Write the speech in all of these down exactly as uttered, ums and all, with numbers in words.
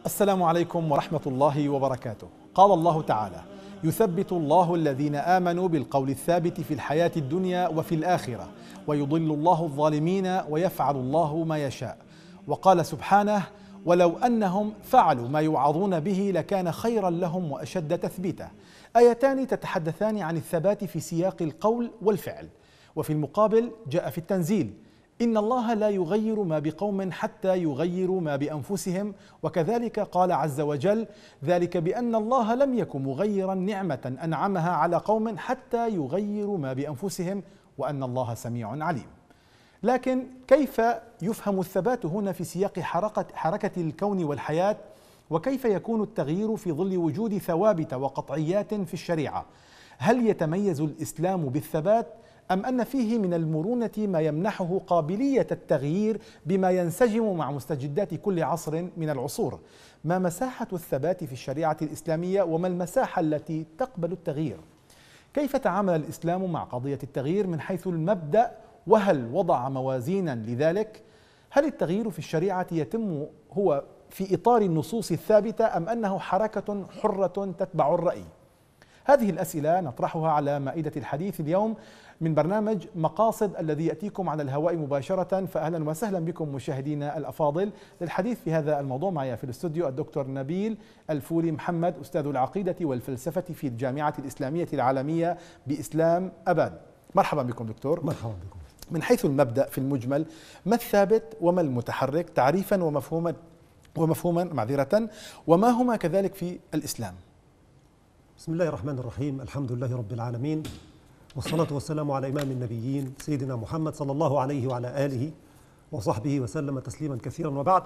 السلام عليكم ورحمة الله وبركاته. قال الله تعالى: يثبت الله الذين آمنوا بالقول الثابت في الحياة الدنيا وفي الآخرة ويضل الله الظالمين ويفعل الله ما يشاء. وقال سبحانه: ولو أنهم فعلوا ما يوعظون به لكان خيرا لهم وأشد تثبيتا. آيتان تتحدثان عن الثبات في سياق القول والفعل. وفي المقابل جاء في التنزيل: إن الله لا يغير ما بقوم حتى يغيروا ما بأنفسهم. وكذلك قال عز وجل: ذلك بأن الله لم يكن مغيرا نعمة أنعمها على قوم حتى يغيروا ما بأنفسهم وأن الله سميع عليم. لكن كيف يفهم الثبات هنا في سياق حركة, حركة الكون والحياة؟ وكيف يكون التغيير في ظل وجود ثوابت وقطعيات في الشريعة؟ هل يتميز الإسلام بالثبات أم أن فيه من المرونة ما يمنحه قابلية التغيير بما ينسجم مع مستجدات كل عصر من العصور؟ ما مساحة الثبات في الشريعة الإسلامية وما المساحة التي تقبل التغيير؟ كيف تعامل الإسلام مع قضية التغيير من حيث المبدأ؟ وهل وضع موازينا لذلك؟ هل التغيير في الشريعة يتم هو في إطار النصوص الثابتة أم أنه حركة حرة تتبع الرأي؟ هذه الأسئلة نطرحها على مائدة الحديث اليوم من برنامج مقاصد الذي يأتيكم على الهواء مباشرة. فأهلا وسهلا بكم مشاهدينا الأفاضل للحديث في هذا الموضوع. معي في الاستوديو الدكتور نبيل الفولي محمد، أستاذ العقيدة والفلسفة في الجامعة الإسلامية العالمية بإسلام أباد. مرحبا بكم دكتور. مرحبا بكم. من حيث المبدأ في المجمل، ما الثابت وما المتحرك تعريفا ومفهوما ومفهوما معذرة، وما هما كذلك في الإسلام؟ بسم الله الرحمن الرحيم. الحمد لله رب العالمين، والصلاة والسلام على إمام النبيين سيدنا محمد صلى الله عليه وعلى آله وصحبه وسلم تسليما كثيرا. وبعد،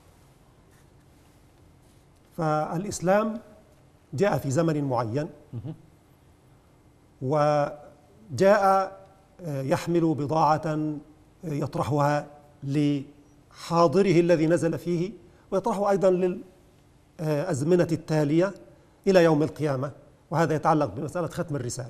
فالإسلام جاء في زمن معين وجاء يحمل بضاعة يطرحها لحاضره الذي نزل فيه ويطرحه أيضا للأزمنة التالية إلى يوم القيامة، وهذا يتعلق بمسألة ختم الرسالة.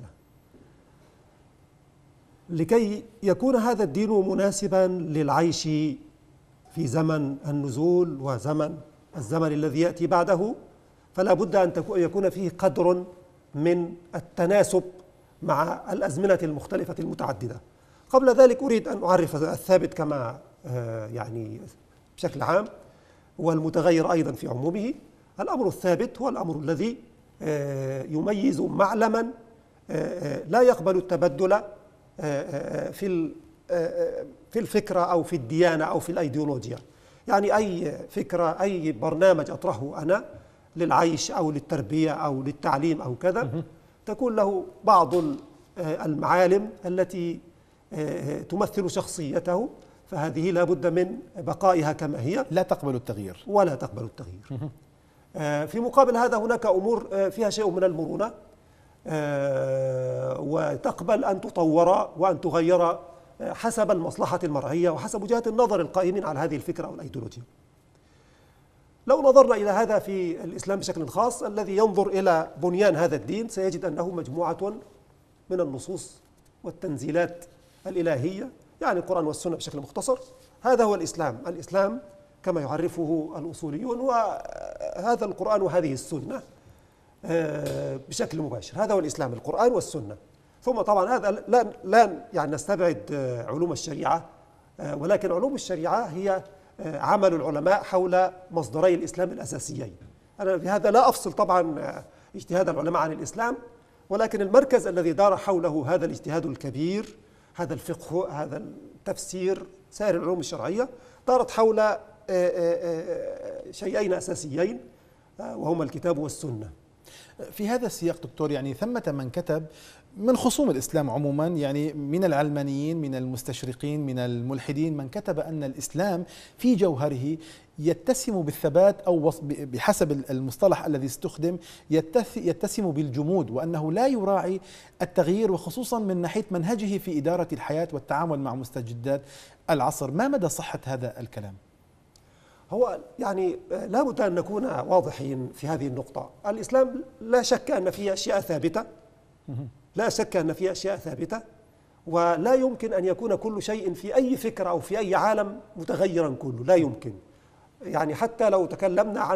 لكي يكون هذا الدين مناسبا للعيش في زمن النزول وزمن الزمن الذي يأتي بعده، فلا بد أن يكون فيه قدر من التناسب مع الأزمنة المختلفة المتعددة. قبل ذلك أريد أن أعرف الثابت كما يعني بشكل عام والمتغير أيضا في عمومه. الأمر الثابت هو الأمر الذي يميز معلما لا يقبل التبدل في في الفكرة أو في الديانة أو في الأيديولوجيا. يعني أي فكرة، أي برنامج أطرحه أنا للعيش أو للتربية أو للتعليم أو كذا، تكون له بعض المعالم التي تمثل شخصيته، فهذه لا بد من بقائها كما هي، لا تقبل التغيير ولا تقبل التغيير. في مقابل هذا هناك أمور فيها شيء من المرونة وتقبل أن تطور وأن تغير حسب المصلحة المرعية وحسب وجهات النظر القائمين على هذه الفكرة أو الأيديولوجيا. لو نظرنا إلى هذا في الإسلام بشكل خاص، الذي ينظر إلى بنيان هذا الدين سيجد أنه مجموعة من النصوص والتنزيلات الإلهية، يعني القرآن والسنة بشكل مختصر. هذا هو الإسلام. الإسلام كما يعرفه الأصوليون وهذا القرآن وهذه السنة بشكل مباشر. هذا هو الإسلام، القرآن والسنة. ثم طبعا هذا لا لا يعني نستبعد علوم الشريعة، ولكن علوم الشريعة هي عمل العلماء حول مصدري الإسلام الأساسيين. أنا في هذا لا أفصل طبعا اجتهاد العلماء عن الإسلام، ولكن المركز الذي دار حوله هذا الاجتهاد الكبير، هذا الفقه، هذا التفسير، سائر العلوم الشرعية، دارت حول شيئين أساسيين وهما الكتاب والسنة. في هذا السياق دكتور، يعني ثمة من كتب من خصوم الإسلام عموما، يعني من العلمانيين، من المستشرقين، من الملحدين، من كتب أن الإسلام في جوهره يتسم بالثبات، أو بحسب المصطلح الذي استخدم يتسم بالجمود، وأنه لا يراعي التغيير، وخصوصا من ناحية منهجه في إدارة الحياة والتعامل مع مستجدات العصر. ما مدى صحة هذا الكلام؟ هو يعني لا بد أن نكون واضحين في هذه النقطة. الإسلام لا شك أن فيه أشياء ثابتة، لا شك أن فيه أشياء ثابتة، ولا يمكن أن يكون كل شيء في أي فكرة أو في أي عالم متغيرا كله، لا يمكن. يعني حتى لو تكلمنا عن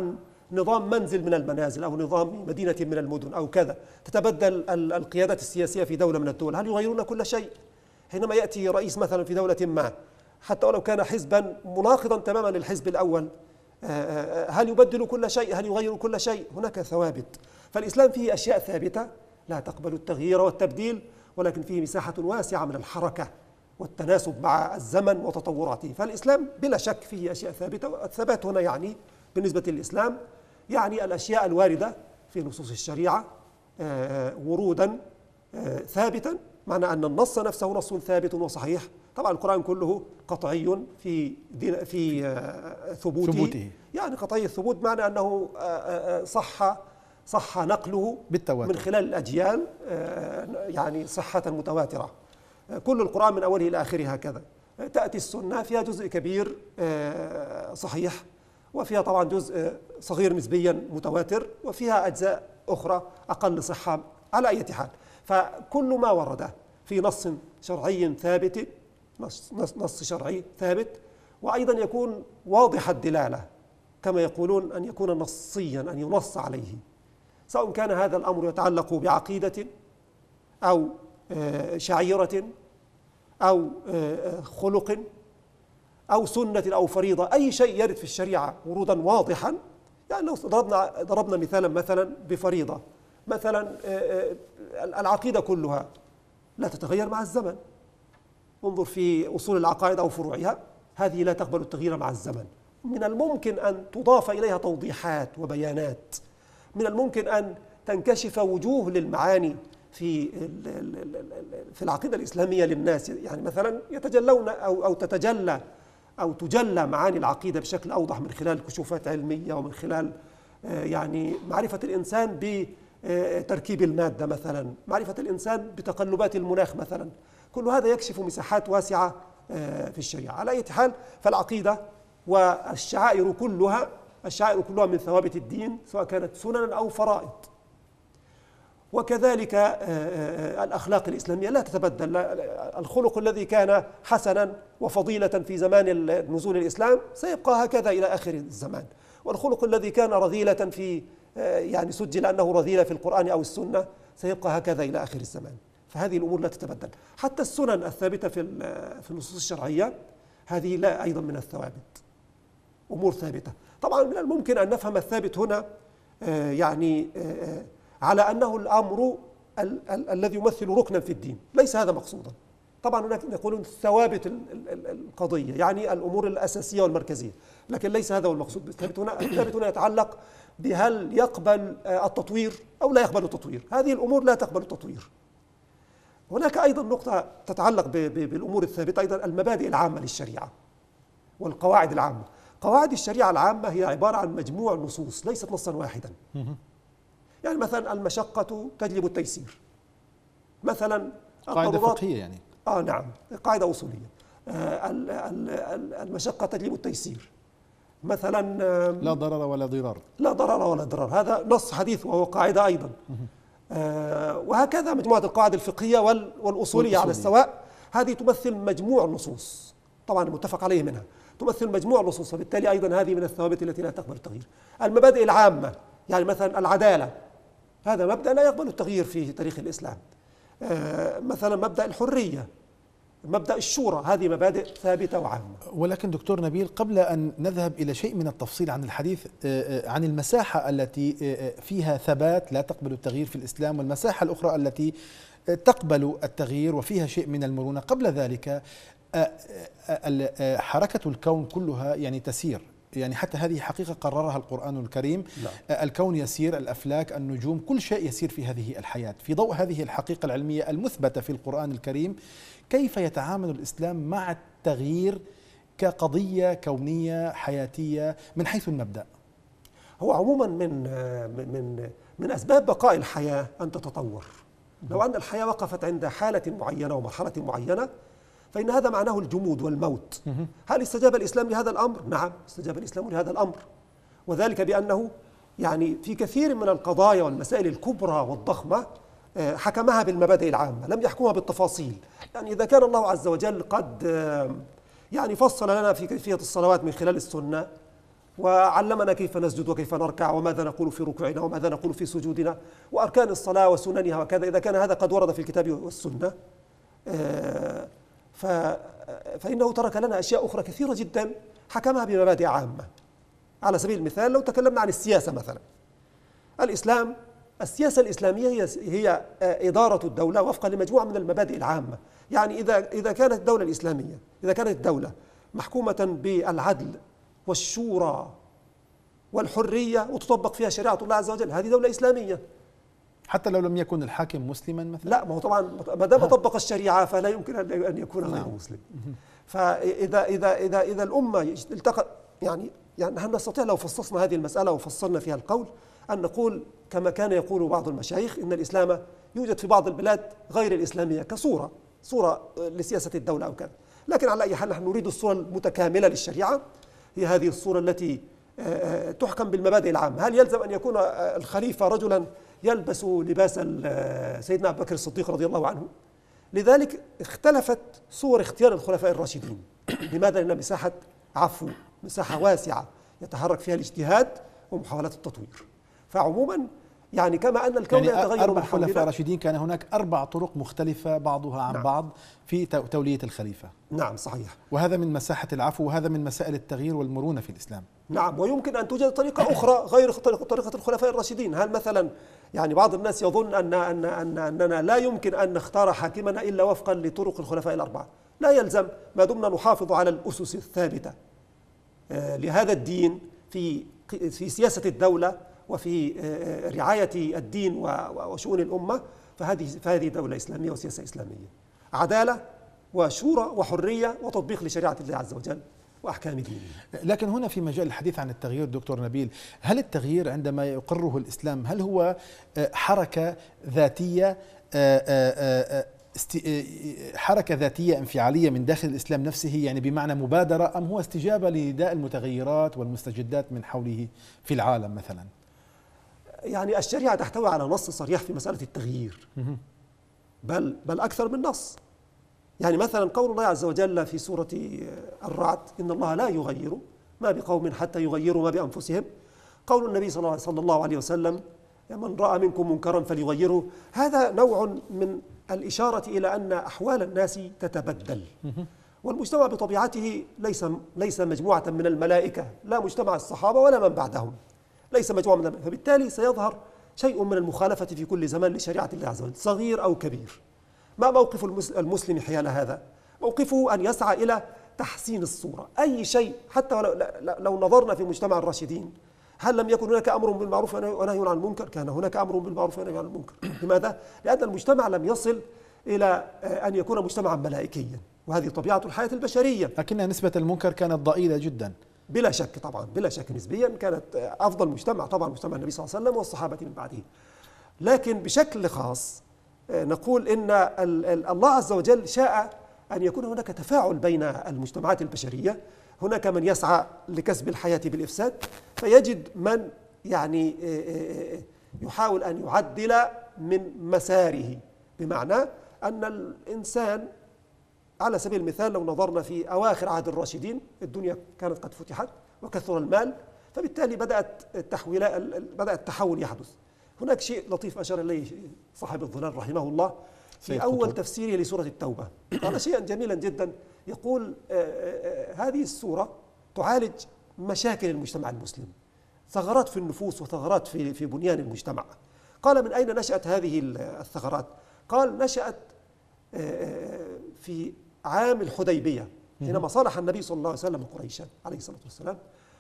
نظام منزل من المنازل أو نظام مدينة من المدن أو كذا، تتبدل القيادات السياسية في دولة من الدول، هل يغيرون كل شيء؟ حينما يأتي رئيس مثلا في دولة ما حتى ولو كان حزبا مناقضا تماما للحزب الأول، هل يبدل كل شيء؟ هل يغير كل شيء؟ هناك ثوابت. فالإسلام فيه أشياء ثابتة لا تقبل التغيير والتبديل، ولكن فيه مساحة واسعة من الحركة والتناسب مع الزمن وتطوراته. فالإسلام بلا شك فيه أشياء ثابتة، والثبات هنا يعني بالنسبة للإسلام يعني الأشياء الواردة في نصوص الشريعة ورودا ثابتا، معنى أن النص نفسه نص ثابت وصحيح. طبعا القرآن كله قطعي في في ثبوته, ثبوته يعني قطعي الثبوت، معنى أنه صح صح نقله بالتواتر من خلال الأجيال، يعني صحة متواترة. كل القرآن من أوله إلى آخره هكذا. تأتي السنة فيها جزء كبير صحيح، وفيها طبعا جزء صغير نسبيا متواتر، وفيها أجزاء أخرى أقل صحة. على أي حال، فكل ما ورد في نص شرعي ثابت، نص, نص شرعي ثابت، وأيضا يكون واضح الدلالة كما يقولون، أن يكون نصيا، أن ينص عليه، سواء كان هذا الأمر يتعلق بعقيدة أو شعيرة أو خلق أو سنة أو فريضة، أي شيء يرد في الشريعة ورودا واضحا. يعني لو ضربنا ضربنا مثالا مثلا بفريضة، مثلا العقيدة كلها لا تتغير مع الزمن، انظر في أصول العقائد أو فروعها، هذه لا تقبل التغيير مع الزمن. من الممكن أن تضاف إليها توضيحات وبيانات، من الممكن أن تنكشف وجوه للمعاني في في العقيدة الإسلامية للناس. يعني مثلا يتجلون أو أو تتجلى أو تجلى معاني العقيدة بشكل أوضح من خلال كشوفات علمية، ومن خلال يعني معرفة الإنسان بتركيب المادة مثلا، معرفة الإنسان بتقلبات المناخ مثلا. كل هذا يكشف مساحات واسعة في الشريعة. على أي حال، فالعقيدة والشعائر كلها الشعائر كلها من ثوابت الدين، سواء كانت سننا أو فرائض. وكذلك الأخلاق الإسلامية لا تتبدل. الخلق الذي كان حسنا وفضيلة في زمان نزول الإسلام سيبقى هكذا إلى آخر الزمان، والخلق الذي كان رذيلة في يعني سجل أنه رذيلة في القرآن أو السنة سيبقى هكذا إلى آخر الزمان. فهذه الأمور لا تتبدل. حتى السنن الثابتة في في النصوص الشرعية هذه لا أيضا من الثوابت، أمور ثابتة. طبعا من الممكن أن نفهم الثابت هنا يعني على أنه الأمر ال ال الذي يمثل ركنا في الدين، ليس هذا مقصودا. طبعا هناك يقولون ثوابت ال ال القضية، يعني الأمور الأساسية والمركزية، لكن ليس هذا هو المقصود. الثابت هنا الثابت هنا يتعلق بهل يقبل التطوير أو لا يقبل التطوير. هذه الأمور لا تقبل التطوير. هناك أيضا نقطة تتعلق بالأمور الثابتة، أيضا المبادئ العامة للشريعة والقواعد العامة. قواعد الشريعة العامة هي عبارة عن مجموع نصوص، ليست نصا واحدا. يعني مثلا المشقة تجلب التيسير، مثلا قاعدة فقهية يعني. آه نعم، قاعدة أصولية. آه المشقة تجلب التيسير، مثلا آه لا ضرر ولا ضرار. لا ضرر ولا ضرار، هذا نص حديث وهو قاعدة أيضا. آه وهكذا مجموعة القواعد الفقهية والأصولية, والأصولية على السواء، هذه تمثل مجموع النصوص، طبعا المتفق عليه منها، تمثل مجموع النصوص، وبالتالي أيضا هذه من الثوابت التي لا تقبل التغيير. المبادئ العامة، يعني مثلا العدالة، هذا مبدأ لا يقبل التغيير في تاريخ الإسلام. آه مثلا مبدأ الحرية، مبدأ الشورى، هذه مبادئ ثابتة وعامة. ولكن دكتور نبيل، قبل أن نذهب إلى شيء من التفصيل عن الحديث عن المساحة التي فيها ثبات لا تقبل التغيير في الإسلام، والمساحة الأخرى التي تقبل التغيير وفيها شيء من المرونة، قبل ذلك حركة الكون كلها يعني تسير، يعني حتى هذه حقيقة قررها القرآن الكريم. لا. الكون يسير، الأفلاك، النجوم، كل شيء يسير في هذه الحياة. في ضوء هذه الحقيقة العلمية المثبتة في القرآن الكريم، كيف يتعامل الإسلام مع التغيير كقضية كونية حياتية من حيث المبدأ؟ هو عموما من من من أسباب بقاء الحياة أن تتطور. لو أن الحياة وقفت عند حالة معينة ومرحلة معينة فإن هذا معناه الجمود والموت. هل استجاب الإسلام لهذا الأمر؟ نعم، استجاب الإسلام لهذا الأمر، وذلك بأنه يعني في كثير من القضايا والمسائل الكبرى والضخمة حكمها بالمبادئ العامة، لم يحكمها بالتفاصيل. يعني إذا كان الله عز وجل قد يعني فصل لنا في كيفية الصلوات من خلال السنة، وعلمنا كيف نسجد وكيف نركع وماذا نقول في ركوعنا وماذا نقول في سجودنا وأركان الصلاة وسننها وكذا. إذا كان هذا قد ورد في الكتاب والسنة فإنه ترك لنا أشياء أخرى كثيرة جدا حكمها بمبادئ عامة. على سبيل المثال لو تكلمنا عن السياسة مثلا، الإسلام السياسة الإسلامية هي هي إدارة الدولة وفقا لمجموعة من المبادئ العامة. يعني إذا إذا كانت الدولة الإسلامية إذا كانت الدولة محكومة بالعدل والشورى والحرية وتطبق فيها شريعة الله عز وجل، هذه دولة إسلامية. حتى لو لم يكن الحاكم مسلما مثلا؟ لا، ما هو طبعا ما دام طبق الشريعة فلا يمكن أن يكون غير مسلم. فإذا إذا إذا إذا الأمة التقى يعني يعني هل نستطيع لو فصصنا هذه المسألة وفصلنا فيها القول أن نقول كما كان يقول بعض المشايخ إن الإسلام يوجد في بعض البلاد غير الإسلامية كصورة صورة لسياسة الدولة أو كذا، لكن على أي حال نحن نريد الصورة المتكاملة للشريعة، هي هذه الصورة التي تحكم بالمبادئ العامة. هل يلزم أن يكون الخليفة رجلا يلبس لباس سيدنا أبو بكر الصديق رضي الله عنه؟ لذلك اختلفت صور اختيار الخلفاء الراشدين. لماذا؟ لأن مساحة عفو، مساحة واسعة يتحرك فيها الاجتهاد ومحاولات التطوير. فعموما يعني كما أن الكون يعني يتغير أربع من حولنا، خلفاء راشدين كان هناك أربع طرق مختلفة بعضها عن نعم. بعض في تولية الخليفة. نعم صحيح. وهذا من مساحة العفو وهذا من مسائل التغيير والمرونة في الإسلام. نعم، ويمكن أن توجد طريقة أخرى غير طريقة الخلفاء الراشدين. هل مثلا يعني بعض الناس يظن أن أن أن أننا لا يمكن أن نختار حاكمنا إلا وفقا لطرق الخلفاء الأربعة؟ لا يلزم، ما دمنا نحافظ على الأسس الثابتة لهذا الدين في في سياسة الدولة وفي رعاية الدين وشؤون الأمة، فهذه فهذه دولة إسلامية وسياسة إسلامية، عدالة وشورى وحرية وتطبيق لشريعة الله عز وجل وأحكام دينه. لكن هنا في مجال الحديث عن التغيير دكتور نبيل، هل التغيير عندما يقره الإسلام هل هو حركة ذاتية حركة ذاتية انفعالية من داخل الإسلام نفسه، يعني بمعنى مبادرة، أم هو استجابة لنداء المتغيرات والمستجدات من حوله في العالم مثلا؟ يعني الشريعة تحتوي على نص صريح في مسألة التغيير، بل بل أكثر من نص. يعني مثلا قول الله عز وجل في سورة الرعد: إن الله لا يغير ما بقوم حتى يغيروا ما بأنفسهم. قول النبي صلى الله عليه وسلم: من رأى منكم منكرا فليغيره. هذا نوع من الإشارة إلى أن أحوال الناس تتبدل، والمجتمع بطبيعته ليس ليس مجموعة من الملائكة، لا مجتمع الصحابة ولا من بعدهم، ليس مجموعة من الملائكة. فبالتالي سيظهر شيء من المخالفة في كل زمان لشريعة الله عز وجل، صغير أو كبير. ما موقف المسلم حيال هذا؟ موقفه أن يسعى إلى تحسين الصورة. أي شيء، حتى لو نظرنا في مجتمع الراشدين، هل لم يكن هناك أمر بالمعروف ونهي عن المنكر؟ كان هناك أمر بالمعروف ونهي عن المنكر. لماذا؟ لأن المجتمع لم يصل إلى أن يكون مجتمعا ملائكيا، وهذه طبيعة الحياة البشرية. لكن نسبة المنكر كانت ضئيلة جدا. بلا شك طبعا، بلا شك نسبيا كانت أفضل مجتمع طبعا مجتمع النبي صلى الله عليه وسلم والصحابة من بعده. لكن بشكل خاص نقول إن الله عز وجل شاء أن يكون هناك تفاعل بين المجتمعات البشرية. هناك من يسعى لكسب الحياة بالإفساد، فيجد من يعني يحاول أن يعدل من مساره، بمعنى أن الإنسان على سبيل المثال لو نظرنا في أواخر عهد الراشدين الدنيا كانت قد فتحت وكثر المال، فبالتالي بدأت التحويلات بدأ التحول يحدث. هناك شيء لطيف أشار إليه صاحب الظلال رحمه الله في أول تفسيره لسورة التوبة، قال شيئا جميلا جدا، يقول هذه السورة تعالج مشاكل المجتمع المسلم، ثغرات في النفوس وثغرات في في بنيان المجتمع. قال: من أين نشأت هذه الثغرات؟ قال: نشأت في عام الحديبية حينما صالح النبي صلى الله عليه وسلم قريشا عليه الصلاة والسلام.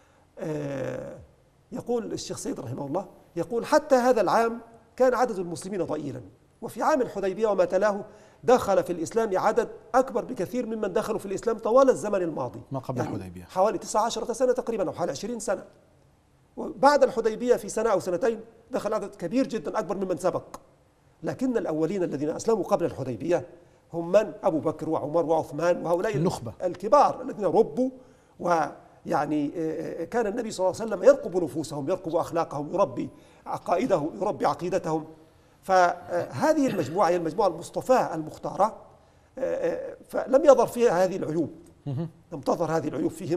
يقول الشيخ سيد رحمه الله، يقول: حتى هذا العام كان عدد المسلمين ضئيلا، وفي عام الحديبية وما تلاه دخل في الإسلام عدد أكبر بكثير ممن دخلوا في الإسلام طوال الزمن الماضي، ما قبل يعني الحديبية، حوالي تسعة عشر سنة تقريبا أو حوالي عشرين سنة. وبعد الحديبية في سنة أو سنتين دخل عدد كبير جدا أكبر ممن سبق. لكن الأولين الذين أسلموا قبل الحديبية هم من؟ أبو بكر وعمر وعثمان وهؤلاء النخبة الكبار الذين ربوا، ويعني كان النبي صلى الله عليه وسلم يرقب نفوسهم، يرقب أخلاقهم، يربي عقائدهم، يربي عقيدتهم. فهذه المجموعة هي المجموعة المصطفاة المختارة، فلم يظهر فيها هذه العيوب، لم تظهر هذه العيوب فيهم.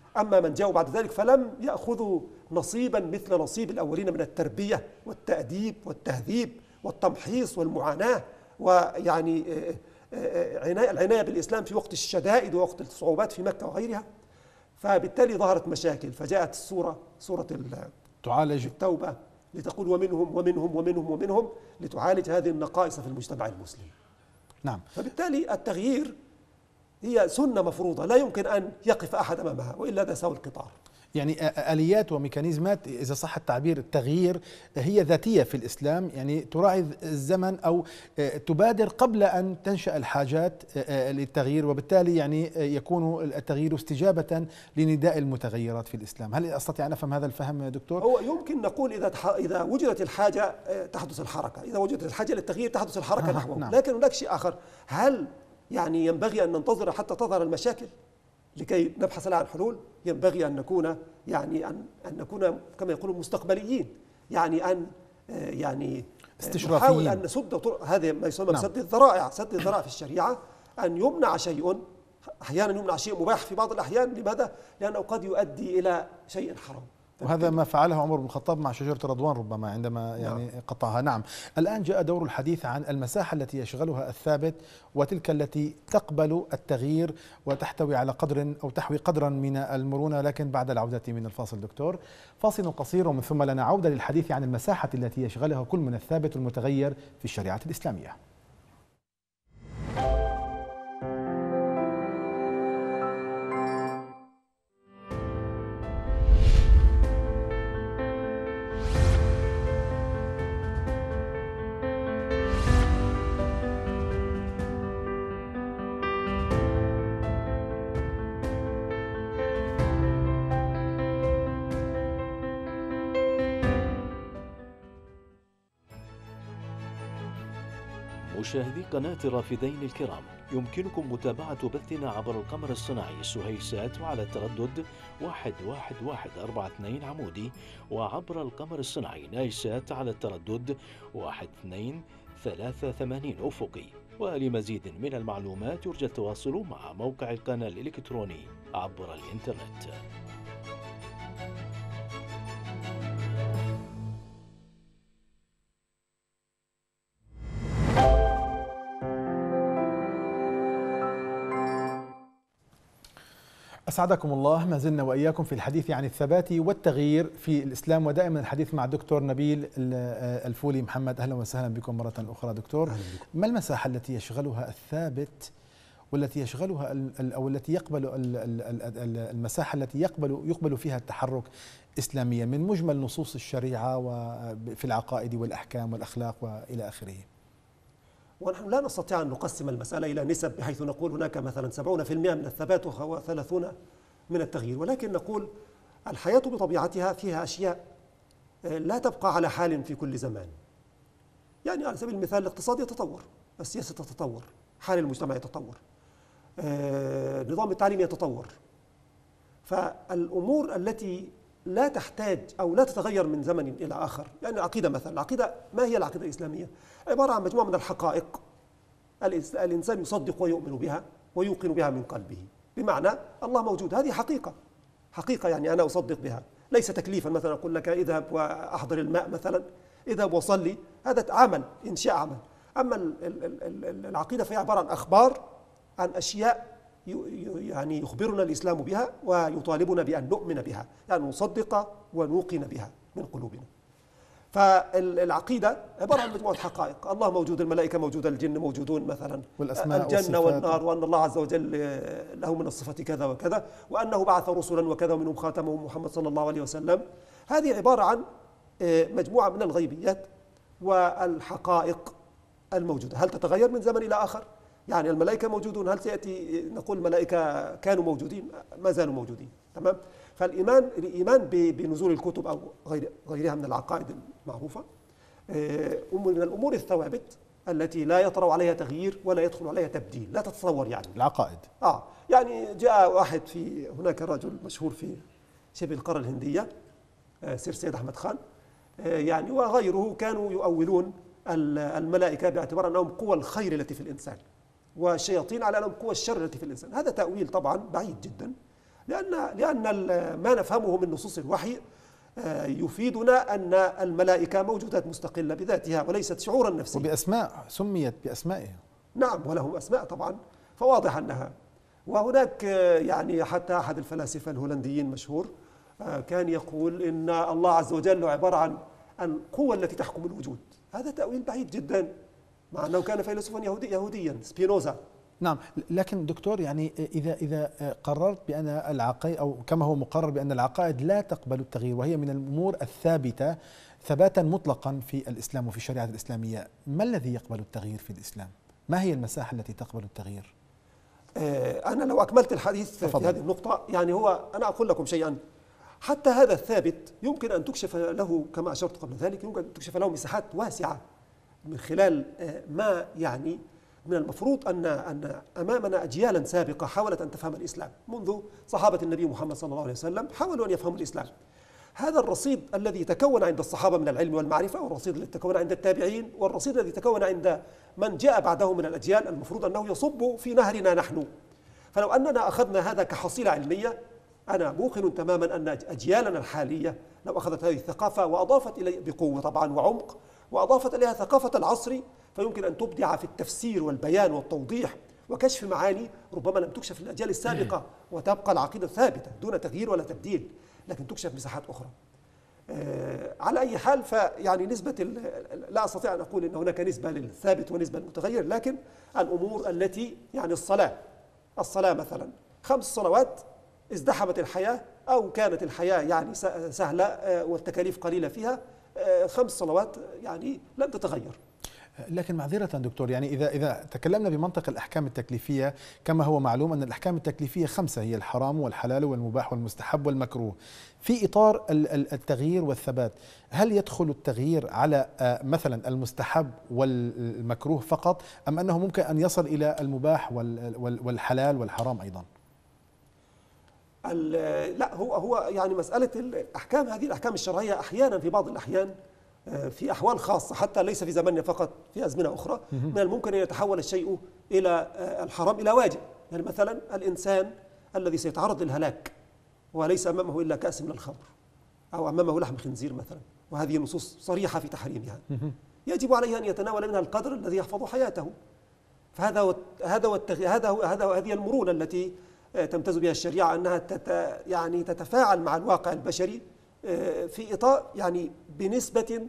أما من جاءوا بعد ذلك فلم يأخذوا نصيبا مثل نصيب الأولين من التربية والتأديب والتهذيب والتمحيص والمعاناة، ويعني العناية بالإسلام في وقت الشدائد ووقت الصعوبات في مكة وغيرها. فبالتالي ظهرت مشاكل، فجاءت السورة سورة تعالج التوبة لتقول ومنهم ومنهم ومنهم ومنهم، لتعالج هذه النقائص في المجتمع المسلم. نعم. فبالتالي التغيير هي سنة مفروضة لا يمكن أن يقف أحد أمامها، وإلا دساو القطار. يعني آليات وميكانيزمات إذا صح التعبير التغيير هي ذاتية في الإسلام، يعني تراعي الزمن أو تبادر قبل أن تنشأ الحاجات للتغيير، وبالتالي يعني يكون التغيير استجابة لنداء المتغيرات في الإسلام. هل أستطيع أن أفهم هذا الفهم يا دكتور؟ هو يمكن نقول إذا إذا وجدت الحاجة تحدث الحركة، إذا وجدت الحاجة للتغيير تحدث الحركة نحوه. نعم. لكن هناك شيء آخر، هل يعني ينبغي أن ننتظر حتى تظهر المشاكل لكي نبحث لها عن حلول؟ ينبغي أن نكون يعني أن أن نكون كما يقولون مستقبليين، يعني أن يعني نحاول أن نسد طرق، هذا ما يسمى بسد الذرائع. سد الذرائع في الشريعة أن يمنع شيء، أحيانا يمنع شيء مباح في بعض الأحيان. لماذا؟ لأنه قد يؤدي إلى شيء حرام. وهذا ما فعله عمر بن الخطاب مع شجرة رضوان ربما عندما يعني نعم. قطعها. نعم. الآن جاء دور الحديث عن المساحة التي يشغلها الثابت وتلك التي تقبل التغيير وتحتوي على قدر أو تحوي قدرا من المرونة، لكن بعد العودة من الفاصل دكتور. فاصل قصير ومن ثم لنا عودة للحديث عن المساحة التي يشغلها كل من الثابت والمتغير في الشريعة الإسلامية. مشاهدي قناة رافدين الكرام، يمكنكم متابعة بثنا عبر القمر الصناعي سهيسات وعلى التردد واحد واحد واحد أربعة اثنين عمودي، وعبر القمر الصناعي نايسات على التردد واحد اثنين ثلاثة ثمانين أفقي. ولمزيد من المعلومات يرجى التواصل مع موقع القناة الإلكتروني عبر الإنترنت. أسعدكم الله. ما زلنا وإياكم في الحديث عن الثبات والتغيير في الإسلام، ودائما الحديث مع الدكتور نبيل الفولي محمد. أهلا وسهلا بكم مرة أخرى دكتور. ما المساحة التي يشغلها الثابت والتي يشغلها أو التي يقبل المساحة التي يقبل يقبل فيها التحرك إسلاميا من مجمل نصوص الشريعة وفي العقائد والأحكام والأخلاق وإلى آخره؟ ونحن لا نستطيع أن نقسم المسألة إلى نسب بحيث نقول هناك مثلا سبعون في المئة من الثبات وثلاثون من التغيير، ولكن نقول الحياة بطبيعتها فيها أشياء لا تبقى على حال في كل زمان. يعني على سبيل المثال الاقتصاد يتطور، السياسة تتطور، حال المجتمع يتطور، نظام التعليم يتطور. فالأمور التي لا تحتاج أو لا تتغير من زمن إلى آخر، يعني العقيدة مثلا، العقيدة ما هي العقيدة الإسلامية؟ عبارة عن مجموعة من الحقائق الإنسان يصدق ويؤمن بها ويوقن بها من قلبه. بمعنى الله موجود، هذه حقيقة، حقيقة يعني أنا أصدق بها، ليس تكليفا. مثلا أقول لك اذهب وأحضر الماء مثلا، اذهب وصلي، هذا عمل، إنشاء عمل. أما العقيدة فهي عبارة عن أخبار، عن أشياء يعني يخبرنا الإسلام بها ويطالبنا بأن نؤمن بها، يعني نصدق ونوقن بها من قلوبنا. فالعقيدة عبارة عن مجموعة حقائق، الله موجود، الملائكة موجودة، الجن موجودون مثلا، والأسماء الجنة والصفات، والنار، وأن الله عز وجل له من الصفة كذا وكذا، وأنه بعث رسلا وكذا ومنهم خاتمهم محمد صلى الله عليه وسلم. هذه عبارة عن مجموعة من الغيبيات والحقائق الموجودة. هل تتغير من زمن إلى آخر؟ يعني الملائكة موجودون، هل سيأتي نقول الملائكة كانوا موجودين؟ ما زالوا موجودين. تمام. فالإيمان الإيمان بنزول الكتب أو غير غيرها من العقائد المعروفة من الأمور الثوابت التي لا يطرأ عليها تغيير ولا يدخل عليها تبديل، لا تتصور. يعني العقائد آه يعني جاء واحد في هناك رجل مشهور في شبه القارة الهندية، سير سيد أحمد خان، يعني وغيره، كانوا يؤولون الملائكة باعتبار أنهم قوى الخير التي في الإنسان، والشياطين على أنهم قوى الشر التي في الإنسان. هذا تأويل طبعا بعيد جدا، لأن لأن ما نفهمه من نصوص الوحي يفيدنا أن الملائكة موجودات مستقلة بذاتها وليست شعورا نفسيا، وبأسماء سميت بأسمائها. نعم، ولهم أسماء طبعا، فواضح أنها. وهناك يعني حتى أحد الفلاسفة الهولنديين مشهور كان يقول إن الله عز وجل عبارة عن القوة التي تحكم الوجود. هذا تأويل بعيد جدا، مع أنه كان فيلسوفا يهودي يهوديا سبينوزا. نعم، لكن دكتور يعني إذا إذا قررت بأن العقائد، أو كما هو مقرر بأن العقائد لا تقبل التغيير وهي من الأمور الثابتة ثباتا مطلقا في الإسلام وفي الشريعة الإسلامية، ما الذي يقبل التغيير في الإسلام؟ ما هي المساحة التي تقبل التغيير؟ أنا لو أكملت الحديث تفضل. في هذه النقطة، يعني هو أنا أقول لكم شيئا، حتى هذا الثابت يمكن أن تكشف له كما أشرت قبل ذلك، يمكن أن تكشف له مساحات واسعة من خلال ما يعني من المفروض أن أن أمامنا أجيالا سابقة حاولت أن تفهم الإسلام، منذ صحابة النبي محمد صلى الله عليه وسلم حاولوا أن يفهموا الإسلام. هذا الرصيد الذي تكون عند الصحابة من العلم والمعرفة، والرصيد الذي تكون عند التابعين، والرصيد الذي تكون عند من جاء بعدهم من الأجيال، المفروض أنه يصب في نهرنا نحن. فلو أننا أخذنا هذا كحصيلة علمية، أنا موقن تماما أن أجيالنا الحالية لو أخذت هذه الثقافة وأضافت إليه بقوة طبعا وعمق، وأضافت إليها ثقافة العصر، فيمكن أن تبدع في التفسير والبيان والتوضيح وكشف معاني ربما لم تكشف في الأجيال السابقة، وتبقى العقيدة ثابتة دون تغيير ولا تبديل، لكن تكشف مساحات أخرى. آه على أي حال، فيعني نسبة لا أستطيع أن أقول أن هناك نسبة للثابت ونسبة للمتغير، لكن الأمور التي يعني الصلاة الصلاة مثلا خمس صلوات ازدحمت الحياة أو كانت الحياة يعني سهلة والتكاليف قليلة فيها، خمس صلوات يعني لن تتغير. لكن معذرة دكتور، يعني إذا إذا تكلمنا بمنطق الأحكام التكليفية، كما هو معلوم أن الأحكام التكليفية خمسة، هي الحرام والحلال والمباح والمستحب والمكروه. في إطار التغيير والثبات، هل يدخل التغيير على مثلا المستحب والمكروه فقط، أم أنه ممكن أن يصل إلى المباح والحلال والحرام أيضا؟ لا، هو هو يعني مسألة الأحكام، هذه الأحكام الشرعية أحيانا في بعض الأحيان في أحوال خاصة، حتى ليس في زمننا فقط، في أزمنة أخرى من الممكن أن يتحول الشيء إلى الحرام إلى واجب. يعني مثلا الإنسان الذي سيتعرض للهلاك وليس أمامه إلا كأس من الخمر، أو أمامه لحم خنزير مثلا، وهذه نصوص صريحة في تحريمها، يجب عليه أن يتناول منها القدر الذي يحفظ حياته. فهذا هذا هذا هذا هذه المرونة التي تمتاز بها الشريعة، أنها تت يعني تتفاعل مع الواقع البشري في إطار يعني بنسبة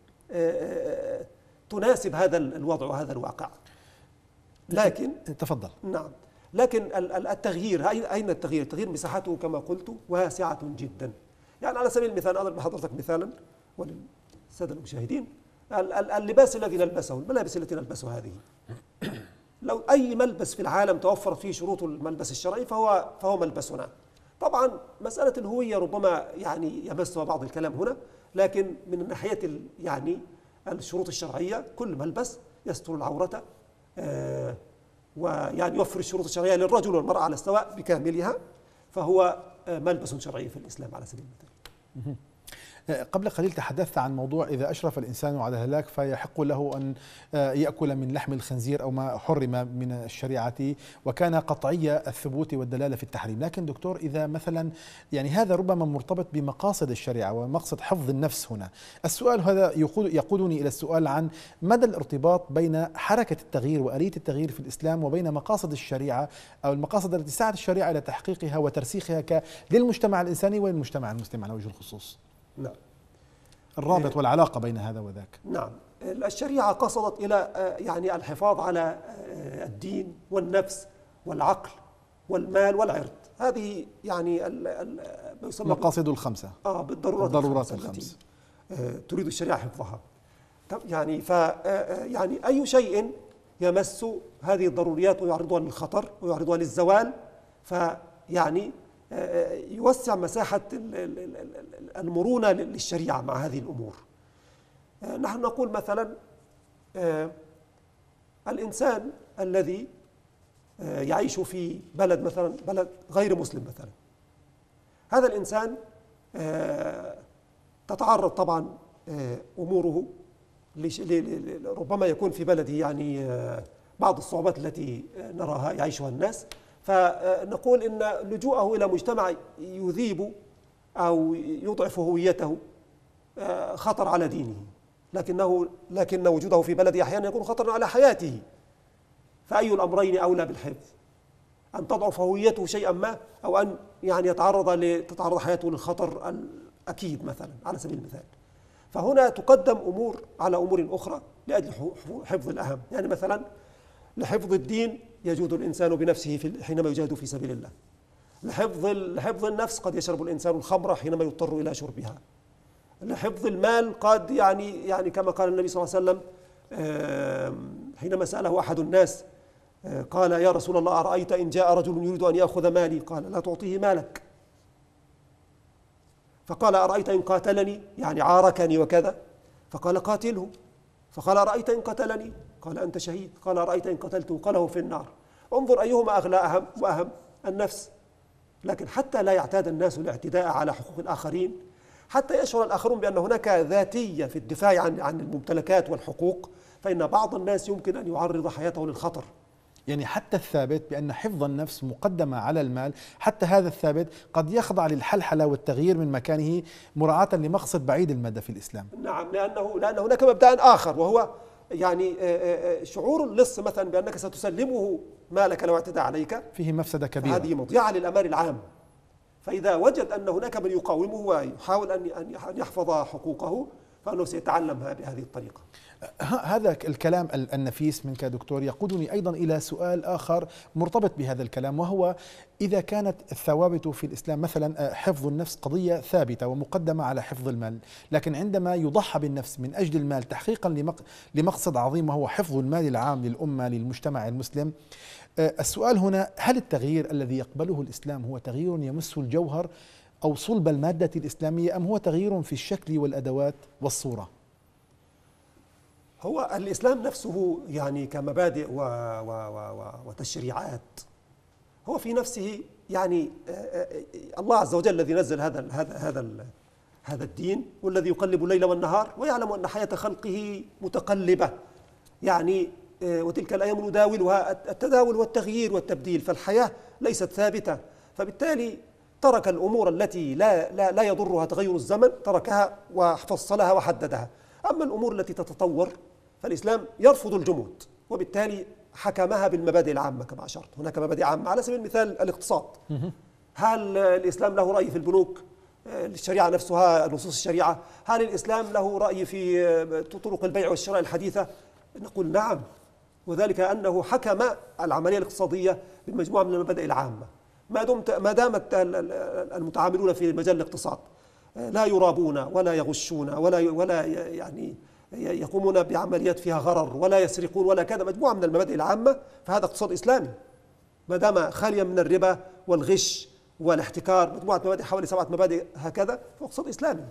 تناسب هذا الوضع وهذا الواقع. لكن تفضل. نعم، لكن التغيير، أين التغيير؟ التغيير مساحته كما قلت واسعة جدا. يعني على سبيل المثال أضرب لحضرتك مثالا وللسادة المشاهدين، اللباس الذي نلبسه، الملابس التي نلبسها هذه، لو أي ملبس في العالم توفرت فيه شروط الملبس الشرعي فهو فهو ملبسنا. طبعا مسألة الهوية ربما يعني يمسها بعض الكلام هنا، لكن من ناحية يعني الشروط الشرعية كل ملبس يستر العورة، آه ويعني يوفر الشروط الشرعية للرجل والمرأة على السواء بكاملها، فهو آه ملبس شرعي في الإسلام على سبيل المثال. قبل قليل تحدثت عن موضوع إذا أشرف الإنسان على الهلاك فيحق له أن يأكل من لحم الخنزير أو ما حرم من الشريعة، وكان قطعي الثبوت والدلالة في التحريم. لكن دكتور، إذا مثلا يعني هذا ربما مرتبط بمقاصد الشريعة ومقصد حفظ النفس هنا، السؤال هذا يقودني إلى السؤال عن مدى الارتباط بين حركة التغيير وآلية التغيير في الإسلام وبين مقاصد الشريعة أو المقاصد التي ساعدت الشريعة إلى تحقيقها وترسيخها للمجتمع الإنساني وللمجتمع المسلم على وجه الخصوص. نعم، الرابط والعلاقة بين هذا وذاك. نعم، الشريعة قصدت إلى يعني الحفاظ على الدين والنفس والعقل والمال والعرض، هذه يعني مقاصد الخمسة آه بالضرورات الضرورات الخمس التي تريد الشريعة حفظها. يعني ف يعني أي شيء يمس هذه الضروريات ويعرضها للخطر ويعرضها للزوال، فيعني يوسع مساحة المرونة للشريعة مع هذه الأمور. نحن نقول مثلا الإنسان الذي يعيش في بلد مثلا بلد غير مسلم مثلا، هذا الإنسان تتعرض طبعا أموره، ربما يكون في بلده يعني بعض الصعوبات التي نراها يعيشها الناس، فنقول إن لجوءه إلى مجتمع يذيب أو يضعف هويته خطر على دينه، لكنه لكن وجوده في بلده أحيانا يكون خطرا على حياته. فأي الأمرين أولى بالحفظ؟ أن تضعف هويته شيئا ما، أو أن يعني يتعرض لتتعرض حياته للخطر الأكيد مثلا على سبيل المثال. فهنا تقدم أمور على أمور أخرى لأجل حفظ الأهم. يعني مثلا لحفظ الدين يجود الإنسان بنفسه في حينما يجاهد في سبيل الله. لحفظ لحفظ النفس قد يشرب الإنسان الخمر حينما يضطر إلى شربها. لحفظ المال قد يعني يعني كما قال النبي صلى الله عليه وسلم حينما سأله أحد الناس قال: يا رسول الله، أرأيت إن جاء رجل يريد أن يأخذ مالي؟ قال: لا تعطيه مالك. فقال: أرأيت إن قاتلني؟ يعني عاركني وكذا. فقال: قاتله. فقال: أرأيت إن قتلني؟ قال: أنت شهيد. قال: أرأيت إن قتلته؟ قاله في النار. انظر أيهما أغلى أهم وأهم، النفس. لكن حتى لا يعتاد الناس الاعتداء على حقوق الآخرين، حتى يشعر الآخرون بأن هناك ذاتية في الدفاع عن عن الممتلكات والحقوق، فإن بعض الناس يمكن أن يعرض حياته للخطر. يعني حتى الثابت بأن حفظ النفس مقدمة على المال، حتى هذا الثابت قد يخضع للحلحلة والتغيير من مكانه مراعاة لمقصد بعيد المدى في الإسلام. نعم، لأنه لأن هناك مبدأ آخر، وهو يعني شعور اللص مثلا بأنك ستسلمه مالك لو اعتدى عليك، فيه مفسدة كبيرة. هذه مضيعة للأمان العام. فإذا وجد أن هناك من يقاومه ويحاول أن يحفظ حقوقه، فإنه سيتعلمها بهذه الطريقة. هذا الكلام النفيس منك دكتور يقودني أيضا إلى سؤال آخر مرتبط بهذا الكلام، وهو إذا كانت الثوابت في الإسلام مثلا حفظ النفس قضية ثابتة ومقدمة على حفظ المال، لكن عندما يضحى بالنفس من أجل المال تحقيقا لمقصد عظيم وهو حفظ المال العام للأمة للمجتمع المسلم، السؤال هنا: هل التغيير الذي يقبله الإسلام هو تغيير يمس الجوهر أو صلب المادة الإسلامية، أم هو تغيير في الشكل والأدوات والصورة؟ هو الإسلام نفسه يعني كمبادئ و و و وتشريعات، هو في نفسه يعني الله عز وجل الذي نزل هذا هذا هذا هذا الدين، والذي يقلب الليل والنهار، ويعلم أن حياة خلقه متقلبة، يعني وتلك الأيام نداولها، التداول والتغيير والتبديل، فالحياة ليست ثابتة. فبالتالي ترك الأمور التي لا لا لا يضرها تغير الزمن، تركها وفصلها وحددها. أما الأمور التي تتطور فالإسلام يرفض الجمود، وبالتالي حكمها بالمبادئ العامة كما أشرت. هناك مبادئ عامة، على سبيل المثال الاقتصاد. هل الإسلام له رأي في البنوك؟ الشريعة نفسها، نصوص الشريعة. هل الإسلام له رأي في طرق البيع والشراء الحديثة؟ نقول نعم، وذلك أنه حكم العملية الاقتصادية بمجموعة من المبادئ العامة. ما دمت ما دامت المتعاملون في مجال الاقتصاد لا يرابون ولا يغشون ولا ولا يعني يقومون بعمليات فيها غرر ولا يسرقون ولا كذا، مجموعة من المبادئ العامة، فهذا اقتصاد إسلامي ما دام خاليا من الربا والغش والاحتكار. مجموعة مبادئ، حوالي سبعة مبادئ هكذا، فهو اقتصاد إسلامي.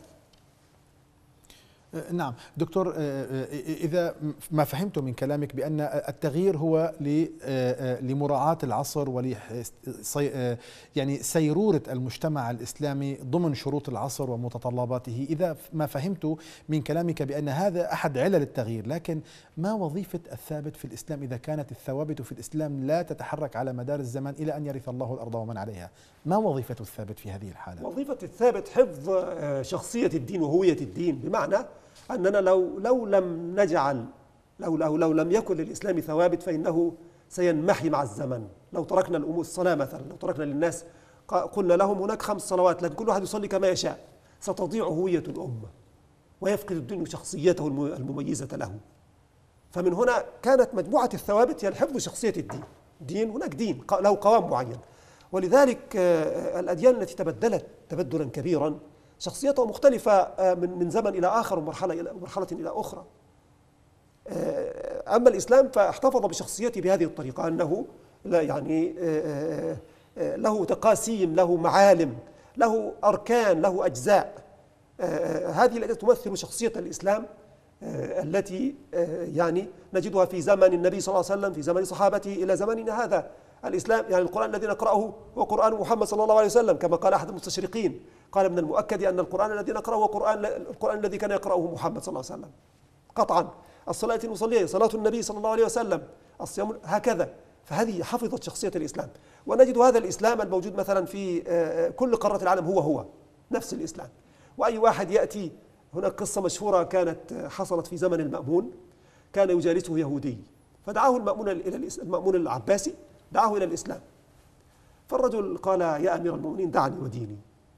نعم دكتور، إذا ما فهمت من كلامك بأن التغيير هو لمراعاة العصر ول يعني سيرورة المجتمع الإسلامي ضمن شروط العصر ومتطلباته، إذا ما فهمت من كلامك بأن هذا أحد علل التغيير، لكن ما وظيفة الثابت في الإسلام إذا كانت الثوابت في الإسلام لا تتحرك على مدار الزمن إلى أن يرث الله الأرض ومن عليها؟ ما وظيفة الثابت في هذه الحالة؟ وظيفة الثابت حفظ شخصية الدين وهوية الدين، بمعنى أننا لو لو لم نجعل لو لو لو لم يكن للإسلام ثوابت فإنه سينمحي مع الزمن. لو تركنا الأمور، الصلاة مثلا، لو تركنا للناس قلنا لهم هناك خمس صلوات لكن كل واحد يصلي كما يشاء، ستضيع هوية الأمة ويفقد الدين شخصيته المميزة له. فمن هنا كانت مجموعة الثوابت هي الحفظ شخصية الدين. دين، هناك دين له قوام معين، ولذلك الأديان التي تبدلت تبدلا كبيرا شخصيته مختلفة من من زمن إلى آخر ومرحلة إلى مرحلة إلى أخرى. أما الإسلام فاحتفظ بشخصيته بهذه الطريقة، أنه لا يعني له تقاسيم، له معالم، له أركان، له أجزاء. هذه التي تمثل شخصية الإسلام التي يعني نجدها في زمن النبي صلى الله عليه وسلم، في زمن صحابته، إلى زمننا هذا. الإسلام يعني القرآن الذي نقرأه هو قرآن محمد صلى الله عليه وسلم، كما قال أحد المستشرقين، قال من المؤكد أن القرآن الذي نقرأه هو قرآن القرآن الذي كان يقرأه محمد صلى الله عليه وسلم قطعا. الصلاة التي نصليها صلاة النبي صلى الله عليه وسلم، الصيام هكذا. فهذه حفظت شخصية الإسلام. ونجد هذا الإسلام الموجود مثلا في كل قارات العالم هو هو نفس الإسلام. وأي واحد يأتي، هناك قصة مشهورة كانت حصلت في زمن المأمون، كان يجالسه يهودي فدعاه المأمون إلى المأمون العباسي، دعاه إلى الإسلام. فالرجل قال: يا أمير المؤمنين دعني وديني.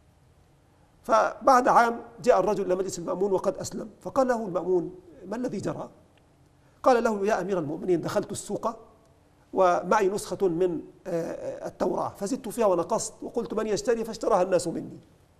فبعد عام جاء الرجل إلى مجلس المأمون وقد أسلم، فقال له المأمون: ما الذي جرى؟ قال له: يا أمير المؤمنين دخلت السوق ومعي نسخة من التوراة فزدت فيها ونقصت وقلت من يشتري فاشتراها الناس مني.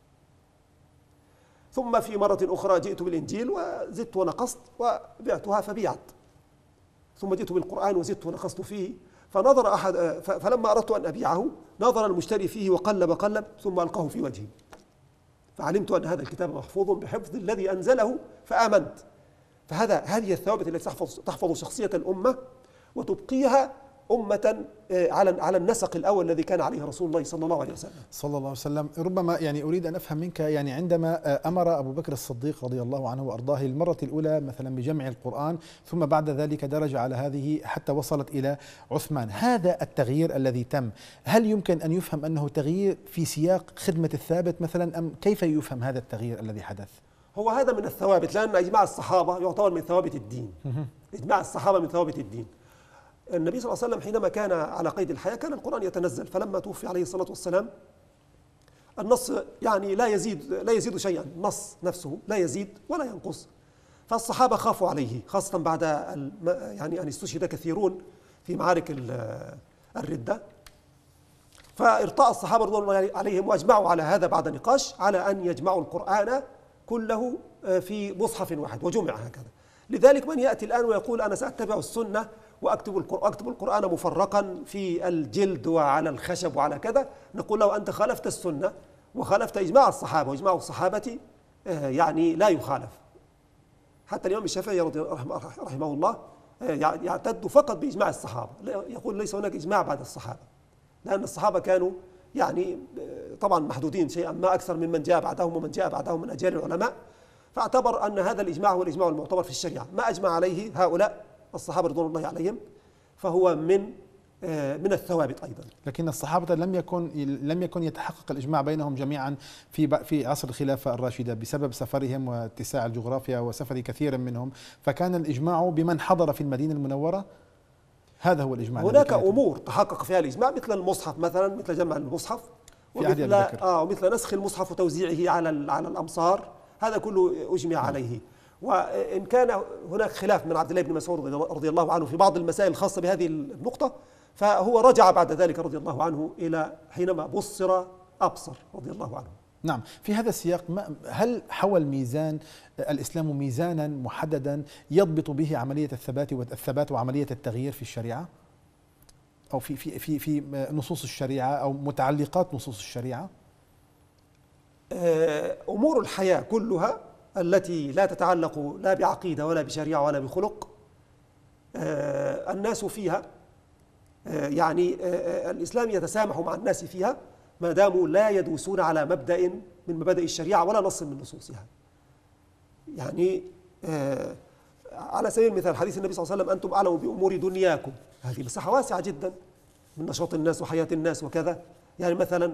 ثم في مرة أخرى جئت بالإنجيل وزدت ونقصت وبعتها فبيعت. ثم جئت بالقرآن وزدت ونقصت فيه، فنظر أحد فلما أردت أن أبيعه نظر المشتري فيه وقلب قلب ثم ألقاه في وجهي، فعلمت أن هذا الكتاب محفوظ بحفظ الذي أنزله فآمنت. فهذا هذه الثوابت التي تحفظ تحفظ شخصية الأمة وتبقيها أمة على على النسق الأول الذي كان عليه رسول الله صلى الله عليه وسلم. صلى الله عليه وسلم. ربما يعني أريد أن أفهم منك، يعني عندما أمر أبو بكر الصديق رضي الله عنه وأرضاه للمرة الأولى مثلا بجمع القرآن، ثم بعد ذلك درج على هذه حتى وصلت إلى عثمان، هذا التغيير الذي تم هل يمكن أن يفهم أنه تغيير في سياق خدمة الثابت مثلا، أم كيف يفهم هذا التغيير الذي حدث؟ هو هذا من الثوابت، لأن إجماع الصحابة يعتبر من ثوابت الدين. إجماع الصحابة من ثوابت الدين. النبي صلى الله عليه وسلم حينما كان على قيد الحياة كان القرآن يتنزل، فلما توفي عليه الصلاة والسلام النص يعني لا يزيد لا يزيد شيئا، النص نفسه لا يزيد ولا ينقص. فالصحابة خافوا عليه، خاصة بعد يعني أن استشهد كثيرون في معارك الردة، فارتأى الصحابة رضي الله عليهم وأجمعوا على هذا بعد نقاش على أن يجمعوا القرآن كله في مصحف واحد، وجمع هكذا. لذلك من يأتي الآن ويقول أنا سأتبع السنة وأكتب القرآن, أكتب القرآن مفرقا في الجلد وعلى الخشب وعلى كذا، نقول له أنت خالفت السنة وخالفت إجماع الصحابة، وإجماع الصحابة يعني لا يخالف. حتى الإمام الشافعي رحمه الله يعتد فقط بإجماع الصحابة، يقول ليس هناك إجماع بعد الصحابة، لأن الصحابة كانوا يعني طبعا محدودين شيئا ما أكثر من من جاء بعدهم ومن جاء بعدهم من أجيال العلماء، فاعتبر أن هذا الإجماع هو الإجماع المعتبر في الشريعة، ما أجمع عليه هؤلاء الصحابة رضوان الله عليهم فهو من من الثوابت أيضا. لكن الصحابة لم يكن لم يكن يتحقق الإجماع بينهم جميعا في في عصر الخلافة الراشدة بسبب سفرهم واتساع الجغرافيا وسفر كثير منهم، فكان الإجماع بمن حضر في المدينة المنورة، هذا هو الإجماع. هناك أمور تحقق فيها الإجماع مثل المصحف مثلا، مثل جمع المصحف ومثل آه ومثل نسخ المصحف وتوزيعه على على الأمصار، هذا كله أجمع عليه. وإن كان هناك خلاف من عبد الله بن مسعود رضي الله عنه في بعض المسائل الخاصة بهذه النقطة، فهو رجع بعد ذلك رضي الله عنه إلى حينما بصر أبصر رضي الله عنه. نعم. في هذا السياق هل حول الميزان الإسلام ميزانا محددا يضبط به عملية الثبات والثبات وعملية التغيير في الشريعة أو في في في في نصوص الشريعة أو متعلقات نصوص الشريعة؟ أمور الحياة كلها التي لا تتعلق لا بعقيدة ولا بشريعة ولا بخلق الناس فيها يعني الإسلام يتسامح مع الناس فيها ما داموا لا يدوسون على مبدأ من مبادئ الشريعة ولا نص من نصوصها. يعني على سبيل المثال حديث النبي صلى الله عليه وسلم أنتم أعلم بأمور دنياكم، هذه مساحة واسعة جدا من نشاط الناس وحياة الناس وكذا. يعني مثلا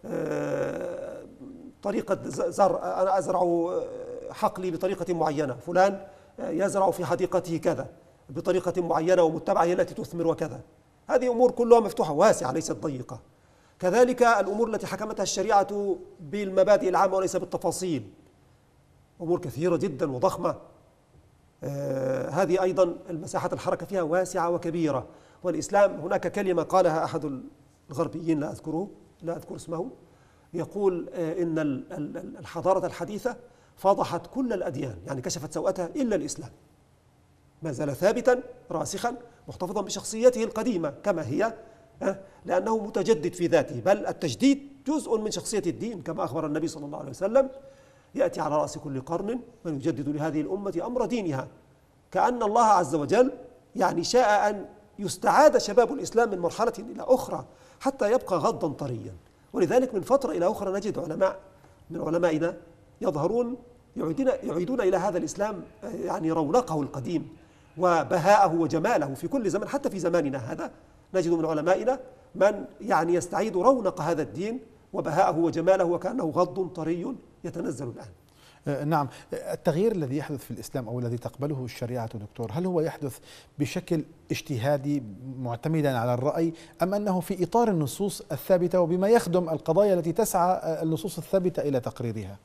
طريقة زرع، أنا أزرع حقلي بطريقة معينة، فلان يزرع في حديقته كذا بطريقة معينة ومتبعة هي التي تثمر وكذا. هذه أمور كلها مفتوحة واسعة ليست ضيقة. كذلك الأمور التي حكمتها الشريعة بالمبادئ العامة وليس بالتفاصيل، أمور كثيرة جدا وضخمة. آه هذه أيضا المساحة الحركة فيها واسعة وكبيرة. والإسلام هناك كلمة قالها أحد الغربيين لا أذكره لا أذكر اسمه، يقول آه إن الحضارة الحديثة فضحت كل الأديان، يعني كشفت سوءتها إلا الإسلام، ما زال ثابتا راسخا محتفظا بشخصيته القديمة كما هي، لأنه متجدد في ذاته، بل التجديد جزء من شخصية الدين كما أخبر النبي صلى الله عليه وسلم: يأتي على رأس كل قرن من يجدد لهذه الأمة أمر دينها. كأن الله عز وجل يعني شاء أن يستعاد شباب الإسلام من مرحلة إلى أخرى حتى يبقى غضا طريا. ولذلك من فترة إلى أخرى نجد علماء من علمائنا يظهرون يعيدون, يعيدون إلى هذا الإسلام يعني رونقه القديم وبهاءه وجماله في كل زمن، حتى في زماننا هذا نجد من علمائنا من يعني يستعيد رونق هذا الدين وبهاءه وجماله وكأنه غض طري يتنزل الآن. نعم، التغيير الذي يحدث في الإسلام أو الذي تقبله الشريعة دكتور، هل هو يحدث بشكل اجتهادي معتمدا على الرأي، أم أنه في إطار النصوص الثابتة وبما يخدم القضايا التي تسعى النصوص الثابتة إلى تقريرها؟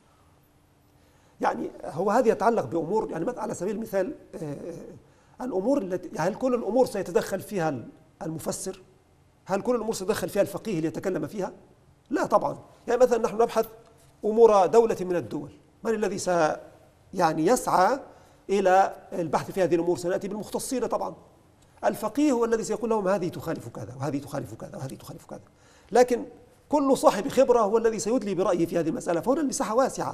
يعني هو هذا يتعلق بأمور، يعني على سبيل المثال الأمور التي يعني هل كل الأمور سيتدخل فيها المفسر؟ هل كل الأمور سيتدخل فيها الفقيه ليتكلم فيها؟ لا طبعا. يعني مثلا نحن نبحث أمور دولة من الدول، من الذي س يعني يسعى إلى البحث في هذه الأمور؟ سنأتي بالمختصين طبعا. الفقيه هو الذي سيقول لهم هذه تخالف كذا وهذه تخالف كذا وهذه تخالف كذا، لكن كل صاحب خبرة هو الذي سيدلي برأيه في هذه المسألة، فهنا المساحة واسعة.